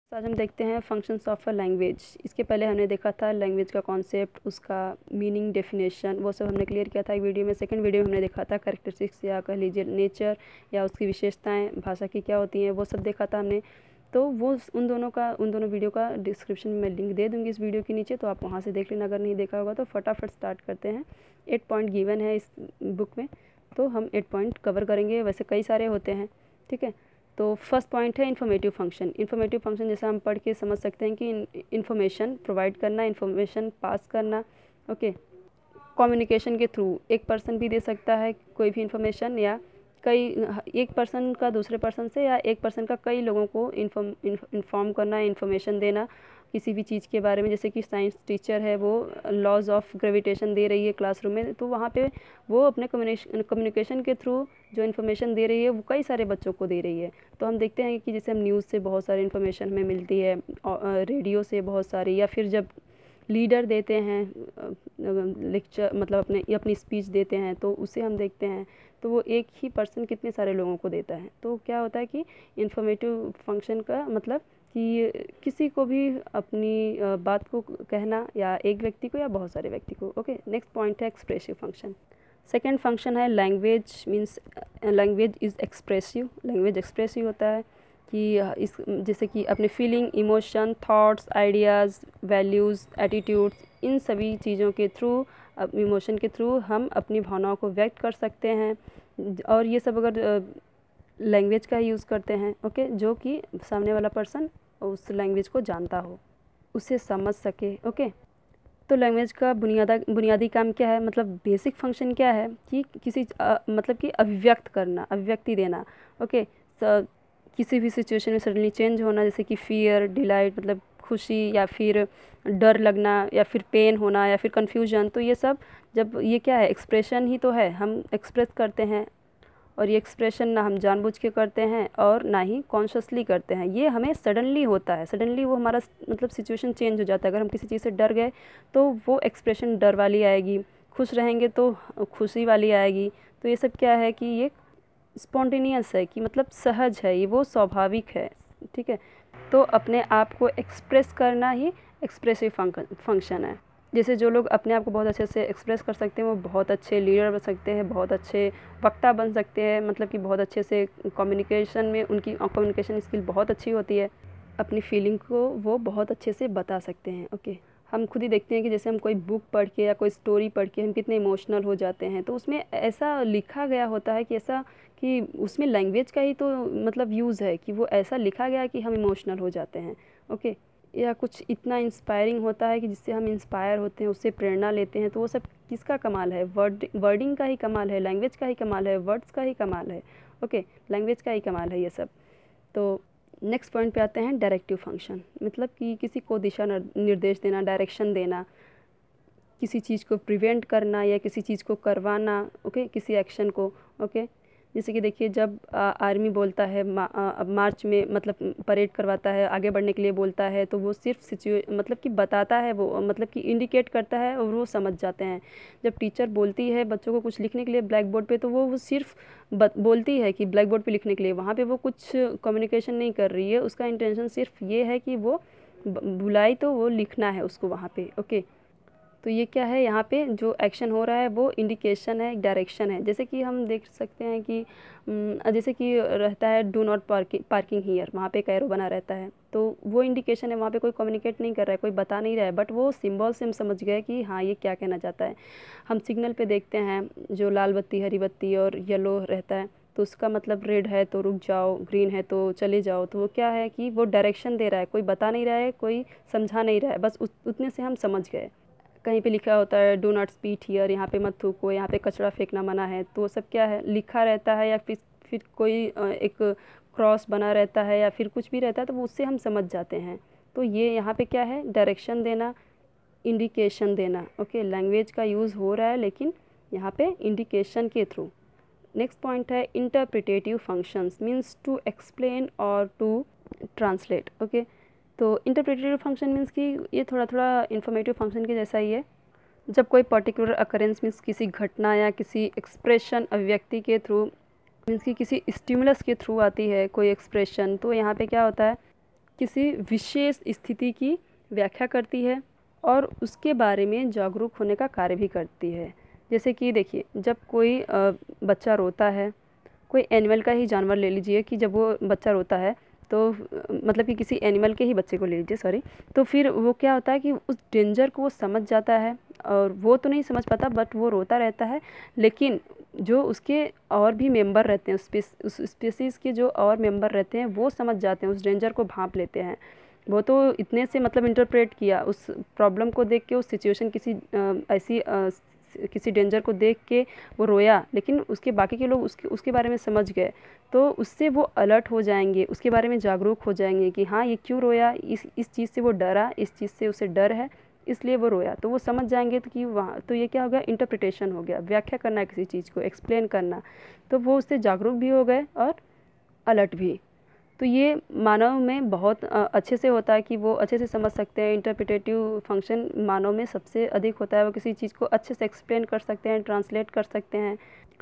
आज हम देखते हैं फंक्शंस ऑफ अ लैंग्वेज। इसके पहले हमने देखा था लैंग्वेज का कॉन्सेप्ट, उसका मीनिंग, डेफिनेशन, वो सब हमने क्लियर किया था एक वीडियो में। सेकंड वीडियो में हमने देखा था कैरेक्टरिस्टिक्स या कह लीजिए नेचर या उसकी विशेषताएं भाषा की क्या होती हैं, वो सब देखा था हमने। तो वो उन दोनों वीडियो का डिस्क्रिप्शन में मैं लिंक दे दूँगी इस वीडियो के नीचे, तो आप वहाँ से देख लेना अगर नहीं देखा होगा। तो फटाफट स्टार्ट करते हैं। 8 पॉइंट गिवन है इस बुक में, तो हम 8 पॉइंट कवर करेंगे। वैसे कई सारे होते हैं, ठीक है। तो फर्स्ट पॉइंट है इन्फॉर्मेटिव फंक्शन। इन्फॉर्मेटिव फंक्शन जैसे हम पढ़ के समझ सकते हैं कि इन्फॉर्मेशन प्रोवाइड करना, इन्फॉर्मेशन पास करना, ओके। कम्युनिकेशन के थ्रू एक पर्सन भी दे सकता है कोई भी इन्फॉर्मेशन, या कई एक पर्सन का दूसरे पर्सन से, या एक पर्सन का कई लोगों को इन्फॉर्म करना, इन्फॉर्मेशन देना किसी भी चीज़ के बारे में। जैसे कि साइंस टीचर है, वो लॉज ऑफ ग्रेविटेशन दे रही है क्लासरूम में, तो वहाँ पे वो अपने कम्युनिकेशन के थ्रू जो इन्फॉर्मेशन दे रही है वो कई सारे बच्चों को दे रही है। तो हम देखते हैं कि जैसे हम न्यूज़ से बहुत सारी इन्फॉर्मेशन हमें मिलती है, रेडियो से बहुत सारी, या फिर जब लीडर देते हैं लेक्चर, मतलब अपनी स्पीच देते हैं, तो उसे हम देखते हैं तो वो एक ही पर्सन कितने सारे लोगों को देता है। तो क्या होता है कि इन्फॉर्मेटिव फंक्शन का मतलब कि किसी को भी अपनी बात को कहना, या एक व्यक्ति को या बहुत सारे व्यक्ति को, ओके। नेक्स्ट पॉइंट है एक्सप्रेसिव फंक्शन। सेकेंड फंक्शन है language means language is expressive. Language expressive होता है कि इस जैसे कि अपने feeling, emotion, thoughts, ideas, values, attitudes, इन सभी चीज़ों के थ्रू, इमोशन के थ्रू हम अपनी भावनाओं को व्यक्त कर सकते हैं। और ये सब अगर लैंग्वेज का यूज़ करते हैं, ओके, जो कि सामने वाला पर्सन उस लैंग्वेज को जानता हो, उसे समझ सके, ओके। तो लैंग्वेज का बुनियादी काम क्या है, मतलब बेसिक फंक्शन क्या है कि किसी मतलब कि अभिव्यक्त करना, अभिव्यक्ति देना, ओके। किसी भी सिचुएशन में सडनली चेंज होना, जैसे कि फियर, डिलाइट मतलब खुशी, या फिर डर लगना, या फिर पेन होना, या फिर कन्फ्यूजन। तो ये सब जब ये क्या है, एक्सप्रेशन ही तो है, हम एक्सप्रेस करते हैं। और ये एक्सप्रेशन ना हम जानबूझ के करते हैं और ना ही कॉन्शियसली करते हैं, ये हमें सडनली होता है। सडनली वो हमारा मतलब सिचुएशन चेंज हो जाता है। अगर हम किसी चीज़ से डर गए तो वो एक्सप्रेशन डर वाली आएगी, खुश रहेंगे तो खुशी वाली आएगी। तो ये सब क्या है कि ये स्पॉन्टेनियस है, कि मतलब सहज है, ये वो स्वाभाविक है, ठीक है। तो अपने आप को एक्सप्रेस करना ही एक्सप्रेसिव फंक्शन है। जैसे जो लोग अपने आप को बहुत अच्छे से एक्सप्रेस कर सकते हैं, वो बहुत अच्छे लीडर बन सकते हैं, बहुत अच्छे वक्ता बन सकते हैं, मतलब कि बहुत अच्छे से कम्युनिकेशन में उनकी कम्युनिकेशन स्किल बहुत अच्छी होती है। अपनी फीलिंग को वो बहुत अच्छे से बता सकते हैं, ओके। हम खुद ही देखते हैं कि जैसे हम कोई बुक पढ़ के या कोई स्टोरी पढ़ के हम कितने इमोशनल हो जाते हैं, तो उसमें ऐसा लिखा गया होता है कि ऐसा कि उसमें लैंग्वेज का ही तो मतलब यूज़ है कि वो ऐसा लिखा गया है कि हम इमोशनल हो जाते हैं, ओके। या कुछ इतना इंस्पायरिंग होता है कि जिससे हम इंस्पायर होते हैं, उससे प्रेरणा लेते हैं। तो वो सब किसका कमाल है, वर्डिंग का ही कमाल है, लैंग्वेज का ही कमाल है, वर्ड्स का ही कमाल है, ओके। लैंग्वेज का ही कमाल है ये सब। तो नेक्स्ट पॉइंट पे आते हैं डायरेक्टिव फंक्शन, मतलब कि किसी को दिशा निर्देश देना, डायरेक्शन देना, किसी चीज़ को प्रिवेंट करना या किसी चीज़ को करवाना, ओके, किसी एक्शन को, ओके। जैसे कि देखिए जब आर्मी बोलता है मार्च में, मतलब परेड करवाता है, आगे बढ़ने के लिए बोलता है, तो वो सिर्फ मतलब कि बताता है, वो मतलब कि इंडिकेट करता है और वो समझ जाते हैं। जब टीचर बोलती है बच्चों को कुछ लिखने के लिए ब्लैक बोर्ड पे, तो वो सिर्फ बोलती है कि ब्लैक बोर्ड पे लिखने के लिए, वहाँ पे वो कुछ कम्युनिकेशन नहीं कर रही है। उसका इंटेंशन सिर्फ ये है कि वो बुलाई तो वो लिखना है उसको वहाँ पे, ओके। तो ये क्या है, यहाँ पे जो एक्शन हो रहा है वो इंडिकेशन है, एक डायरेक्शन है। जैसे कि हम देख सकते हैं कि जैसे कि रहता है डू नॉट पार्किंग हियर, वहाँ पे एक एरो बना रहता है, तो वो इंडिकेशन है। वहाँ पे कोई कम्युनिकेट नहीं कर रहा है, कोई बता नहीं रहा है, बट वो सिंबल से हम समझ गए कि हाँ ये क्या कहना चाहता है। हम सिग्नल पे देखते हैं जो लाल बत्ती, हरी बत्ती और येलो रहता है, तो उसका मतलब रेड है तो रुक जाओ, ग्रीन है तो चले जाओ। तो वो क्या है कि वो डायरेक्शन दे रहा है, कोई बता नहीं रहा है, कोई समझा नहीं रहा है, बस उतने से हम समझ गए। कहीं पे लिखा होता है डू नॉट स्पीट हियर, यहाँ पे मत थूको, यहाँ पे कचरा फेंकना मना है, तो वो सब क्या है लिखा रहता है, या फिर कोई एक क्रॉस बना रहता है, या फिर कुछ भी रहता है, तो वो उससे हम समझ जाते हैं। तो ये यहाँ पे क्या है, डायरेक्शन देना, इंडिकेशन देना, ओके। लैंग्वेज का यूज़ हो रहा है लेकिन यहाँ पे इंडिकेशन के थ्रू। नेक्स्ट पॉइंट है interpretative functions, means to explain और टू ट्रांसलेट, ओके। तो इंटरप्रेटिव फंक्शन मीन्स कि ये थोड़ा थोड़ा इन्फॉर्मेटिव फंक्शन के जैसा ही है। जब कोई पर्टिकुलर अकरेंस मीन्स किसी घटना या किसी एक्सप्रेशन, अभिव्यक्ति के थ्रू, मीन्स कि किसी स्टिमुलस के थ्रू आती है कोई एक्सप्रेशन, तो यहाँ पे क्या होता है किसी विशेष स्थिति की व्याख्या करती है और उसके बारे में जागरूक होने का कार्य भी करती है। जैसे कि देखिए, जब कोई बच्चा रोता है, कोई एनिमल का ही जानवर ले लीजिए कि जब वो बच्चा रोता है तो मतलब कि किसी एनिमल के ही बच्चे को ले लीजिए, सॉरी, तो फिर वो क्या होता है कि उस डेंजर को वो समझ जाता है, और वो तो नहीं समझ पाता बट वो रोता रहता है, लेकिन जो उसके और भी मेंबर रहते हैं, उस स्पीसीज़ के जो और मेंबर रहते हैं वो समझ जाते हैं, उस डेंजर को भांप लेते हैं। वो तो इतने से मतलब इंटरप्रेट किया उस प्रॉब्लम को देख के, उस सिचुएशन ऐसी किसी डेंजर को देख के वो रोया, लेकिन उसके बाकी के लोग उसके बारे में समझ गए, तो उससे वो अलर्ट हो जाएंगे, उसके बारे में जागरूक हो जाएंगे कि हाँ ये क्यों रोया, इस चीज़ से वो डरा, इस चीज़ से उसे डर है, इसलिए वो रोया। तो वो समझ जाएंगे तो कि वहाँ तो ये क्या हो गया, इंटरप्रिटेशन हो गया, व्याख्या करना है किसी चीज़ को, एक्सप्लेन करना। तो वो उससे जागरूक भी हो गए और अलर्ट भी। तो ये मानव में बहुत अच्छे से होता है कि वो अच्छे से समझ सकते हैं। इंटरप्रिटेटिव फंक्शन मानव में सबसे अधिक होता है, वो किसी चीज़ को अच्छे से एक्सप्लेन कर सकते हैं, ट्रांसलेट कर सकते हैं।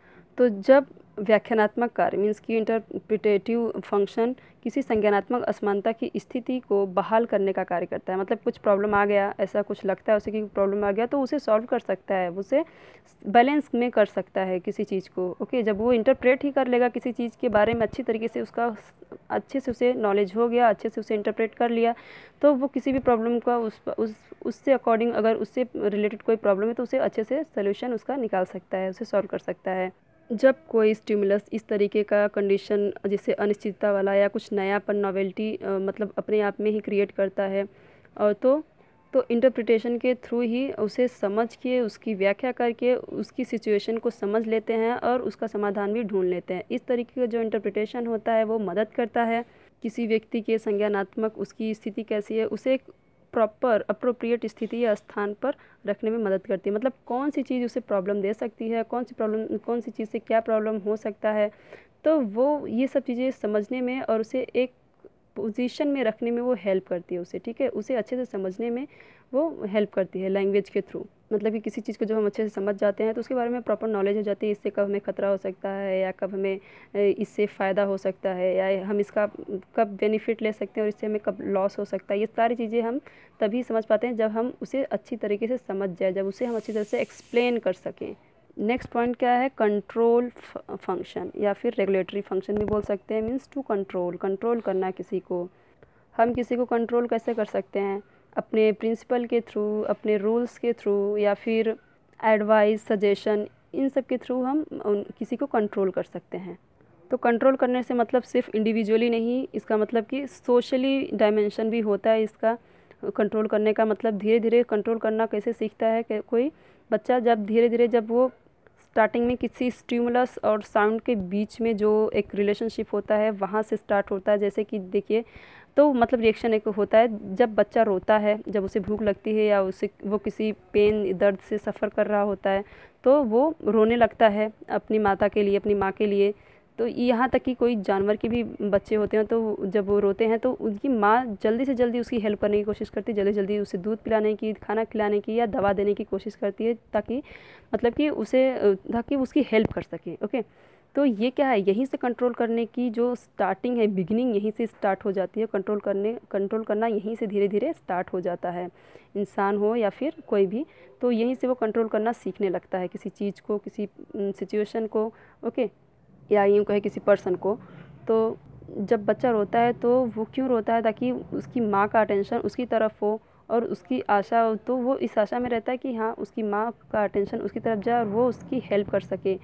तो जब व्याख्यानात्मक कार्य मीन्स कि इंटरप्रिटेटिव फंक्शन किसी संज्ञानात्मक असमानता की स्थिति को बहाल करने का कार्य करता है, मतलब कुछ प्रॉब्लम आ गया, ऐसा कुछ लगता है उसे कि प्रॉब्लम आ गया, तो उसे सॉल्व कर सकता है, उसे बैलेंस में कर सकता है किसी चीज़ को। ओके, जब वो इंटरप्रेट ही कर लेगा किसी चीज़ के बारे में अच्छी तरीके से, उसका अच्छे से उसे नॉलेज हो गया, अच्छे से उसे इंटरप्रेट कर लिया, तो वो किसी भी प्रॉब्लम का उससे अकॉर्डिंग, अगर उससे रिलेटेड कोई प्रॉब्लम है तो उसे अच्छे से सोल्यूशन उसका निकाल सकता है, उसे सॉल्व कर सकता है। जब कोई स्टिमुलस इस तरीके का कंडीशन, जैसे अनिश्चितता वाला या कुछ नयापन, नॉवेल्टी मतलब अपने आप में ही क्रिएट करता है, और तो इंटरप्रिटेशन के थ्रू ही उसे समझ के, उसकी व्याख्या करके उसकी सिचुएशन को समझ लेते हैं और उसका समाधान भी ढूंढ लेते हैं। इस तरीके का जो इंटरप्रिटेशन होता है वो मदद करता है किसी व्यक्ति के संज्ञानात्मक, उसकी स्थिति कैसी है, उसे एक प्रॉपर अप्रोप्रिएट स्थिति या स्थान पर रखने में मदद करती है। मतलब कौन सी चीज़ उसे प्रॉब्लम दे सकती है, कौन सी चीज़ से क्या प्रॉब्लम हो सकता है, तो वो ये सब चीज़ें समझने में और उसे एक पोजीशन में रखने में वो हेल्प करती है उसे, ठीक है, उसे अच्छे से समझने में वो हेल्प करती है लैंग्वेज के थ्रू। मतलब कि किसी चीज़ को जब हम अच्छे से समझ जाते हैं तो उसके बारे में प्रॉपर नॉलेज हो जाती है, इससे कब हमें ख़तरा हो सकता है या कब हमें इससे फ़ायदा हो सकता है, या हम इसका कब बेनिफिट ले सकते हैं और इससे हमें कब लॉस हो सकता है। ये सारी चीज़ें हम तभी समझ पाते हैं जब हम उसे अच्छी तरीके से समझ जाए, जब उसे हम अच्छी तरह से एक्सप्लेन कर सकें। नेक्स्ट पॉइंट क्या है, कंट्रोल फंक्शन या फिर रेगुलेटरी फंक्शन भी बोल सकते हैं। मीन्स टू कंट्रोल करना किसी को। हम किसी को कंट्रोल कैसे कर सकते हैं, अपने प्रिंसिपल के थ्रू, अपने रूल्स के थ्रू, या फिर एडवाइस, सजेशन, इन सब के थ्रू हम किसी को कंट्रोल कर सकते हैं। तो कंट्रोल करने से मतलब सिर्फ इंडिविजुअली नहीं, इसका मतलब कि सोशली डायमेंशन भी होता है इसका। कंट्रोल करने का मतलब धीरे धीरे कंट्रोल करना कैसे सीखता है कि कोई बच्चा जब धीरे धीरे, जब वो स्टार्टिंग में किसी स्टिमुलस और साउंड के बीच में जो एक रिलेशनशिप होता है वहाँ से स्टार्ट होता है। जैसे कि देखिए, तो मतलब रिएक्शन एक होता है जब बच्चा रोता है, जब उसे भूख लगती है या उसे वो किसी पेन, दर्द से सफ़र कर रहा होता है, तो वो रोने लगता है अपनी माता के लिए, अपनी माँ के लिए। तो यहाँ तक कि कोई जानवर के भी बच्चे होते हैं, तो जब वो रोते हैं तो उनकी माँ जल्दी से जल्दी उसकी हेल्प करने की कोशिश करती है, जल्दी जल्दी उसे दूध पिलाने की, खाना खिलाने की या दवा देने की कोशिश करती है, ताकि मतलब कि ताकि उसकी हेल्प कर सके। ओके, तो ये क्या है, यहीं से कंट्रोल करने की जो स्टार्टिंग है, बिगिनिंग यहीं से स्टार्ट हो जाती है। कंट्रोल करना यहीं से धीरे धीरे स्टार्ट हो जाता है, इंसान हो या फिर कोई भी, तो यहीं से वो कंट्रोल करना सीखने लगता है किसी चीज़ को, किसी सिचुएशन को। ओके, या यूँ कहे किसी पर्सन को। तो जब बच्चा रोता है तो वो क्यों रोता है, ताकि उसकी माँ का अटेंशन उसकी तरफ हो और उसकी आशा हो, तो वो इस आशा में रहता है कि हाँ उसकी माँ का अटेंशन उसकी तरफ जाए और वो उसकी हेल्प कर सके।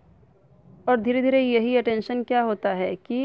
और धीरे धीरे यही अटेंशन क्या होता है कि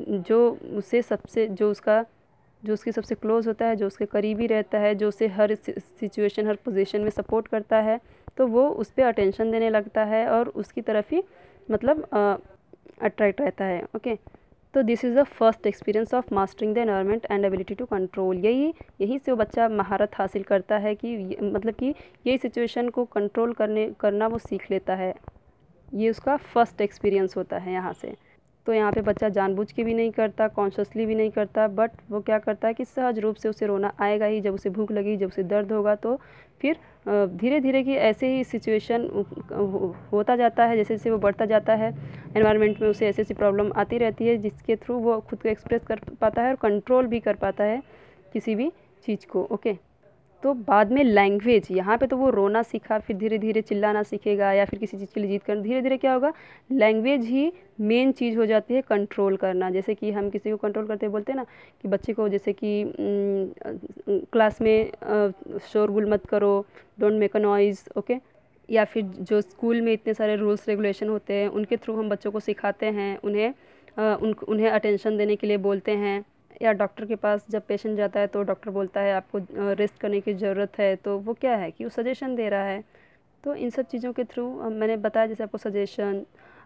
जो उसके सबसे क्लोज़ होता है, जो उसके करीबी रहता है, जो उसे हर सिचुएशन, हर पोजीशन में सपोर्ट करता है, तो वो उस पर अटेंशन देने लगता है और उसकी तरफ ही मतलब अट्रैक्ट रहता है। ओके, तो this is the first experience of mastering the environment and ability to control. यही से वो बच्चा महारत हासिल करता है कि मतलब कि यही सिचुएशन को कंट्रोल करना वो सीख लेता है। ये उसका फर्स्ट एक्सपीरियंस होता है यहाँ से। तो यहाँ पे बच्चा जानबूझ के भी नहीं करता, कॉन्शियसली भी नहीं करता, बट वो क्या करता है कि सहज रूप से उसे रोना आएगा ही। जब उसे भूख लगी, जब उसे दर्द होगा, तो फिर धीरे धीरे कि ऐसे ही सिचुएशन होता जाता है। जैसे जैसे वो बढ़ता जाता है एनवायरनमेंट में, उसे ऐसी ऐसी प्रॉब्लम आती रहती है जिसके थ्रू वो खुद को एक्सप्रेस कर पाता है और कंट्रोल भी कर पाता है किसी भी चीज़ को। ओके, तो बाद में लैंग्वेज, यहाँ पे तो वो रोना सीखा, फिर धीरे धीरे चिल्लाना सीखेगा या फिर किसी चीज़ के लिए जिद करना। धीरे धीरे क्या होगा, लैंग्वेज ही मेन चीज़ हो जाती है कंट्रोल करना। जैसे कि हम किसी को कंट्रोल करते बोलते हैं ना कि बच्चे को, जैसे कि क्लास में शोरगुल मत करो, don't make a noise, okay. या फिर जो स्कूल में इतने सारे रूल्स रेगुलेशन होते हैं, उनके थ्रू हम बच्चों को सिखाते हैं, उन्हें अटेंशन देने के लिए बोलते हैं। या डॉक्टर के पास जब पेशेंट जाता है तो डॉक्टर बोलता है आपको रेस्ट करने की ज़रूरत है, तो वो क्या है कि वो सजेशन दे रहा है। तो इन सब चीज़ों के थ्रू मैंने बताया, जैसे आपको suggestion,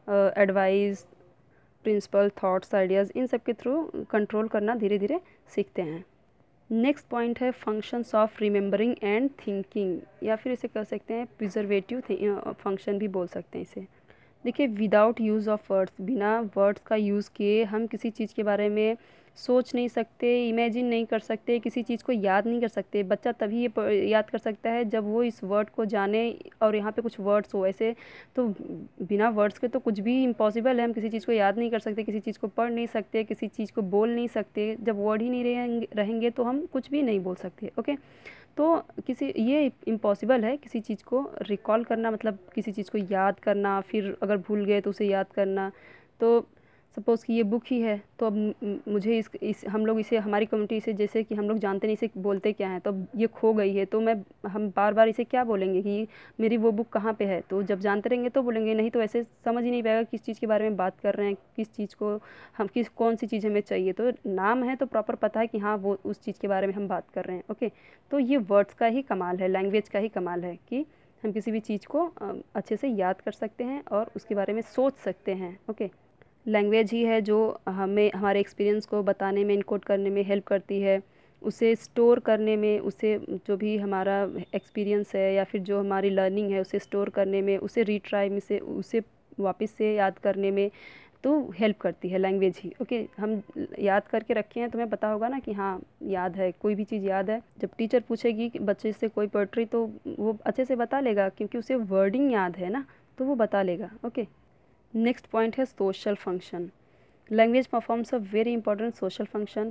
advice, principle, thoughts, ideas, इन सब के थ्रू कंट्रोल करना धीरे धीरे सीखते हैं। नेक्स्ट पॉइंट है functions of remembering and thinking, या फिर इसे कह सकते हैं प्रिजर्वेटिव फंक्शन भी बोल सकते हैं इसे। देखिए, विदाउट यूज़ ऑफ वर्ड्स, बिना वर्ड्स का यूज़ किए हम किसी चीज़ के बारे में सोच नहीं सकते, इमेजिन नहीं कर सकते, किसी चीज़ को याद नहीं कर सकते। बच्चा तभी ये याद कर सकता है जब वो इस वर्ड को जाने और यहाँ पे कुछ वर्ड्स हो। ऐसे तो बिना वर्ड्स के तो कुछ भी इम्पॉसिबल है। हम किसी चीज़ को याद नहीं कर सकते, किसी चीज़ को पढ़ नहीं सकते, किसी चीज़ को बोल नहीं सकते। जब वर्ड ही नहीं रहेंगे तो हम कुछ भी नहीं बोल सकते। ओके, तो ये इम्पॉसिबल है किसी चीज़ को रिकॉल करना, मतलब किसी चीज़ को याद करना, फिर अगर भूल गए तो उसे याद करना। तो सपोज़ कि ये बुक ही है, तो अब मुझे इस हम लोग इसे, हमारी कम्युनिटी इसे, जैसे कि हम लोग जानते नहीं इसे बोलते क्या हैं, तो अब ये खो गई है, तो हम बार बार इसे क्या बोलेंगे कि मेरी वो बुक कहाँ पे है। तो जब जानते रहेंगे तो बोलेंगे, नहीं तो ऐसे समझ ही नहीं पाएगा किस चीज़ के बारे में बात कर रहे हैं, किस चीज़ को हम कौन सी चीज़ हमें चाहिए। तो नाम है तो प्रॉपर पता है कि हाँ वो उस चीज़ के बारे में हम बात कर रहे हैं। ओके, तो ये वर्ड्स का ही कमाल है, लैंग्वेज का ही कमाल है कि हम किसी भी चीज़ को अच्छे से याद कर सकते हैं और उसके बारे में सोच सकते हैं। ओके, लैंग्वेज ही है जो हमें हमारे एक्सपीरियंस को बताने में, इनकोड करने में हेल्प करती है, उसे स्टोर करने में, उसे जो भी हमारा एक्सपीरियंस है या फिर जो हमारी लर्निंग है उसे स्टोर करने में, उसे रीट्राई में से उसे वापस से याद करने में तो हेल्प करती है लैंग्वेज ही। ओके, हम याद करके रखे हैं, तुम्हें पता होगा ना कि हाँ याद है, कोई भी चीज़ याद है। जब टीचर पूछेगी कि बच्चे से कोई पोएट्री, तो वो अच्छे से बता लेगा क्योंकि उसे वर्डिंग याद है ना, तो वो बता लेगा। ओके, नेक्स्ट पॉइंट है social function. Language performs a very important social function.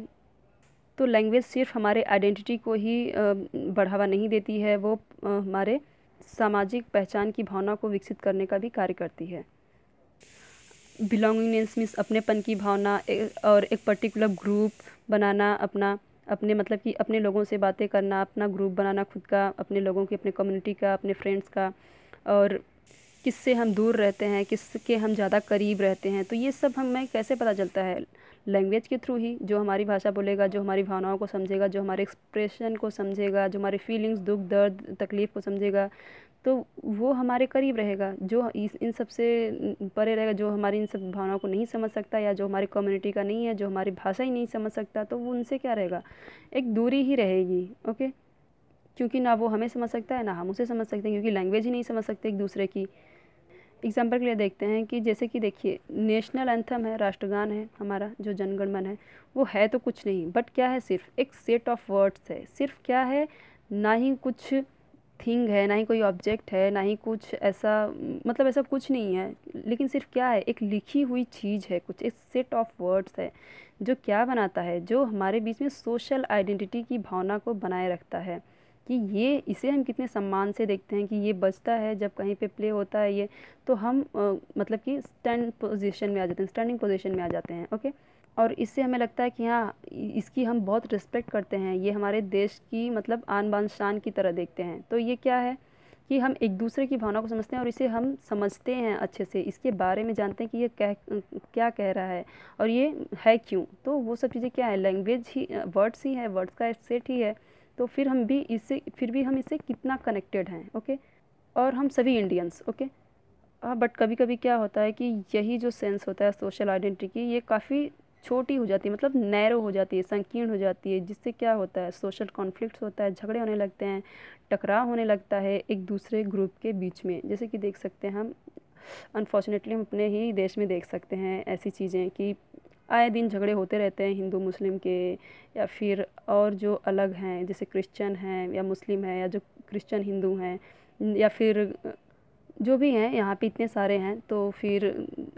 तो लैंग्वेज सिर्फ हमारे आइडेंटिटी को ही बढ़ावा नहीं देती है, वो हमारे सामाजिक पहचान की भावना को विकसित करने का भी कार्य करती है। बिलोंगिंगनेस मीन्स अपनेपन की भावना, और एक पर्टिकुलर ग्रुप बनाना, अपने मतलब कि अपने लोगों से बातें करना, अपना ग्रुप बनाना खुद का, अपने लोगों की, अपने कम्युनिटी का, अपने फ्रेंड्स का, और किससे हम दूर रहते हैं, किसके हम ज़्यादा करीब रहते हैं। तो ये सब हमें कैसे पता चलता है, लैंग्वेज के थ्रू ही। जो हमारी भाषा बोलेगा, जो हमारी भावनाओं को समझेगा, जो हमारे एक्सप्रेशन को समझेगा, जो हमारी फीलिंग्स, दुख दर्द तकलीफ़ को समझेगा, तो वो हमारे करीब रहेगा। जो इन सब से परे रहेगा, जो हमारी इन सब भावनाओं को नहीं समझ सकता, या जो हमारी कम्युनिटी का नहीं है, जो हमारी भाषा ही नहीं समझ सकता, तो वो उनसे क्या रहेगा, एक दूरी ही रहेगी। ओके, क्योंकि ना वो हमें समझ सकता है, ना हम उसे समझ सकते हैं, क्योंकि लैंग्वेज ही नहीं समझ सकते एक दूसरे की। एग्जाम्पल के लिए देखते हैं कि जैसे कि देखिए, नेशनल एंथम है, राष्ट्रगान है हमारा जो जनगण मन है, वो है तो कुछ नहीं, बट क्या है, सिर्फ एक सेट ऑफ वर्ड्स है। सिर्फ क्या है, ना ही कुछ थिंग है, ना ही कोई ऑब्जेक्ट है, ना ही कुछ ऐसा, मतलब ऐसा कुछ नहीं है, लेकिन सिर्फ क्या है, एक लिखी हुई चीज़ है, कुछ एक सेट ऑफ वर्ड्स है जो क्या बनाता है, जो हमारे बीच में सोशल आइडेंटिटी की भावना को बनाए रखता है। कि ये, इसे हम कितने सम्मान से देखते हैं कि ये बजता है जब कहीं पे प्ले होता है ये, तो हम मतलब कि स्टैंडिंग पोजीशन में आ जाते हैं। ओके, और इससे हमें लगता है कि हाँ इसकी हम बहुत रिस्पेक्ट करते हैं, ये हमारे देश की मतलब आन बान शान की तरह देखते हैं। तो ये क्या है कि हम एक दूसरे की भावना को समझते हैं और इसे हम समझते हैं अच्छे से, इसके बारे में जानते हैं कि ये क्या कह रहा है और ये है क्यों। तो वो सब चीज़ें क्या है, लैंग्वेज ही, वर्ड्स ही है, वर्ड्स का एक सेट ही है। तो फिर हम इससे कितना कनेक्टेड हैं। ओके, और हम सभी इंडियंस। ओके, हाँ, बट कभी कभी क्या होता है कि यही जो सेंस होता है सोशल आइडेंटिटी की, ये काफ़ी छोटी हो जाती है, मतलब नैरो हो जाती है, संकीर्ण हो जाती है, जिससे क्या होता है, सोशल कॉन्फ्लिक्ट्स होता है, झगड़े होने लगते हैं, टकराव होने लगता है एक दूसरे ग्रुप के बीच में। जैसे कि देख सकते हैं हम अनफॉर्चुनेटली हम अपने ही देश में देख सकते हैं ऐसी चीज़ें कि आए दिन झगड़े होते रहते हैं हिंदू मुस्लिम के, या फिर और जो अलग हैं जैसे क्रिश्चियन हैं या मुस्लिम हैं, या जो क्रिश्चियन हिंदू हैं, या फिर जो भी हैं यहाँ पे इतने सारे हैं। तो फिर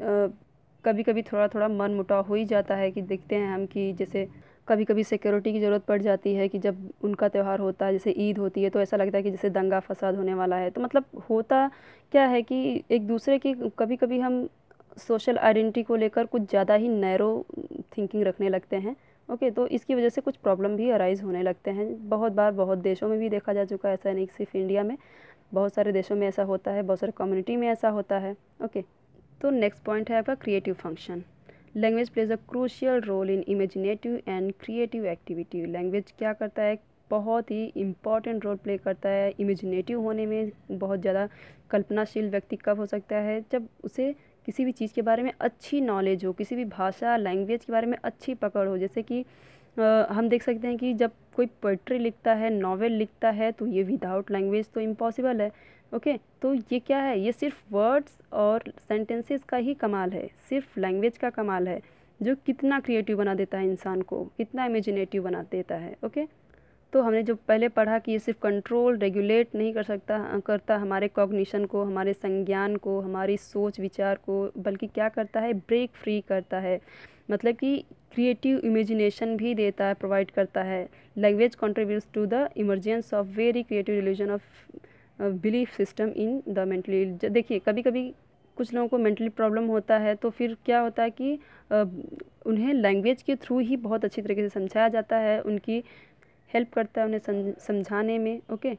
कभी कभी थोड़ा थोड़ा मन मुटाव हो ही जाता है कि देखते हैं हम कि जैसे कभी कभी सिक्योरिटी की ज़रूरत पड़ जाती है कि जब उनका त्यौहार होता है, जैसे ईद होती है, तो ऐसा लगता है कि जैसे दंगा फसाद होने वाला है। तो मतलब होता क्या है कि एक दूसरे की कभी कभी हम सोशल आइडेंटिटी को लेकर कुछ ज़्यादा ही नैरो थिंकिंग रखने लगते हैं। ओके, तो इसकी वजह से कुछ प्रॉब्लम भी अराइज होने लगते हैं। बहुत बार बहुत देशों में भी देखा जा चुका है, ऐसा नहीं सिर्फ इंडिया में, बहुत सारे देशों में ऐसा होता है, बहुत सारे कम्युनिटी में ऐसा होता है। ओके, तो नेक्स्ट पॉइंट है आपका creative function. Language plays a crucial role in imaginative and creative activity. Language क्या करता है, बहुत ही इम्पॉर्टेंट रोल प्ले करता है इमेजिनेटिव होने में। बहुत ज़्यादा कल्पनाशील व्यक्ति कब हो सकता है, जब उसे किसी भी चीज़ के बारे में अच्छी नॉलेज हो, किसी भी भाषा लैंग्वेज के बारे में अच्छी पकड़ हो। जैसे कि हम देख सकते हैं कि जब कोई पोइट्री लिखता है, नॉवेल लिखता है, तो ये विदाउट लैंग्वेज तो इम्पॉसिबल है। ओके, तो ये क्या है, ये सिर्फ वर्ड्स और सेंटेंसेस का ही कमाल है, सिर्फ लैंग्वेज का कमाल है, जो कितना क्रिएटिव बना देता है इंसान को, कितना इमेजिनेटिव बना देता है। ओके, तो हमने जो पहले पढ़ा कि ये सिर्फ कंट्रोल रेगुलेट नहीं करता हमारे कॉग्निशन को, हमारे संज्ञान को, हमारी सोच विचार को, बल्कि क्या करता है, ब्रेक फ्री करता है। मतलब कि क्रिएटिव इमेजिनेशन भी देता है, प्रोवाइड करता है। Language contributes to the emergence of very creative religion of belief system in the mentally. देखिए कभी कभी कुछ लोगों को मेंटली प्रॉब्लम होता है, तो फिर क्या होता है कि उन्हें लैंग्वेज के थ्रू ही बहुत अच्छी तरीके से समझाया जाता है, उनकी हेल्प करता है उन्हें समझाने में। Okay,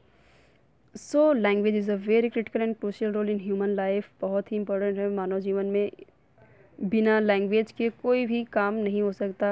so language is a very critical and crucial role in human life. बहुत ही इंपॉर्टेंट है मानव जीवन में। बिना लैंग्वेज के कोई भी काम नहीं हो सकता।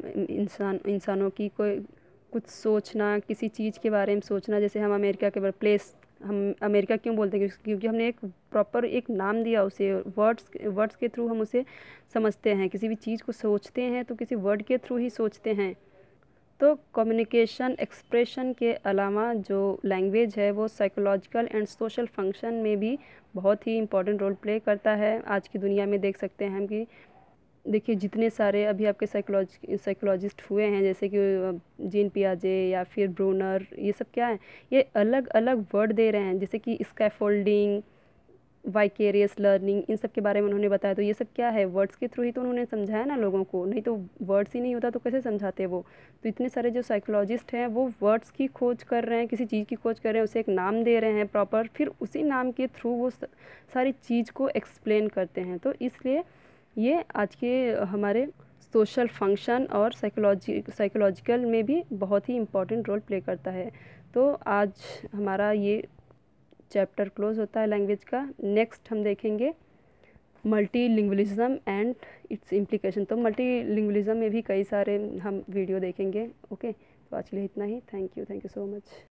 इंसानों की कोई कुछ सोचना, किसी चीज़ के बारे में सोचना, जैसे हम अमेरिका के प्लेस, हम अमेरिका क्यों बोलते हैं, क्योंकि हमने एक प्रॉपर एक नाम दिया उसे, वर्ड्स के थ्रू हम उसे समझते हैं। किसी भी चीज़ को सोचते हैं तो किसी वर्ड के थ्रू ही सोचते हैं। तो कम्युनिकेशन एक्सप्रेशन के अलावा जो लैंग्वेज है वो साइकोलॉजिकल एंड सोशल फंक्शन में भी बहुत ही इम्पोर्टेंट रोल प्ले करता है। आज की दुनिया में देख सकते हैं हम कि देखिए जितने सारे अभी आपके साइकोलॉजिस्ट हुए हैं, जैसे कि जीन पियाजे या फिर ब्रूनर, ये सब क्या है, ये अलग अलग वर्ड दे रहे हैं, जैसे कि स्कैफोल्डिंग, वाइकेरियस लर्निंग, इन सब के बारे में उन्होंने बताया। तो ये सब क्या है, वर्ड्स के थ्रू ही तो उन्होंने समझाया ना लोगों को, नहीं तो वर्ड्स ही नहीं होता तो कैसे समझाते वो। तो इतने सारे जो साइकोलॉजिस्ट हैं वो वर्ड्स की खोज कर रहे हैं, किसी चीज़ की खोज कर रहे हैं, उसे एक नाम दे रहे हैं प्रॉपर, फिर उसी नाम के थ्रू वो सारी चीज़ को एक्सप्लेन करते हैं। तो इसलिए ये आज के हमारे सोशल फंक्शन और साइकोलॉजिकल में भी बहुत ही इम्पोर्टेंट रोल प्ले करता है। तो आज हमारा ये चैप्टर क्लोज होता है लैंग्वेज का। नेक्स्ट हम देखेंगे मल्टीलिंगुअलिज्म एंड इट्स इम्प्लीकेशन। तो मल्टीलिंगुअलिज्म में भी कई सारे हम वीडियो देखेंगे। ओके, तो आज के लिए इतना ही। Thank you so much.